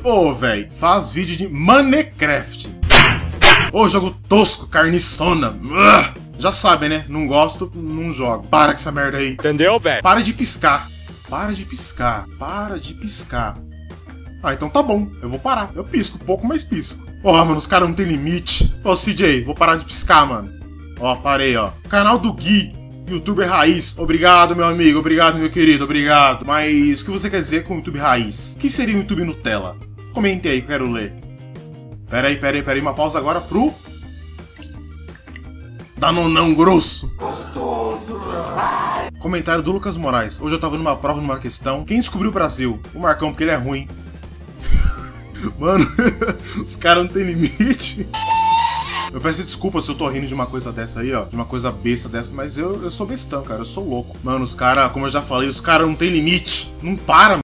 Ô, velho, faz vídeo de Minecraft. Ô, jogo tosco, carniçona. Já sabem, né? Não gosto, não jogo. Para com essa merda aí. Entendeu, velho? Para de piscar. Para de piscar. Para de piscar. Ah, então tá bom. Eu vou parar. Eu pisco pouco, mas pisco. Ó, mano, os caras não tem limite. Ô, CJ, vou parar de piscar, mano. Ó, parei, ó. Canal do Gui, YouTuber Raiz. Obrigado, meu amigo. Obrigado, meu querido. Obrigado. Mas o que você quer dizer com YouTube Raiz? O que seria um YouTube Nutella? Comente aí, que eu quero ler. Pera aí. Uma pausa agora pro... Danonão grosso. Comentário do Lucas Moraes. Hoje eu tava numa prova, numa questão. Quem descobriu o Brasil? O Marcão, porque ele é ruim. Mano, os caras não tem limite. Eu peço desculpa se eu tô rindo de uma coisa dessa aí, ó. De uma coisa besta dessa, mas eu sou bestão, cara. Eu sou louco. Mano, os caras, como eu já falei, os caras não tem limite. Não para, mano.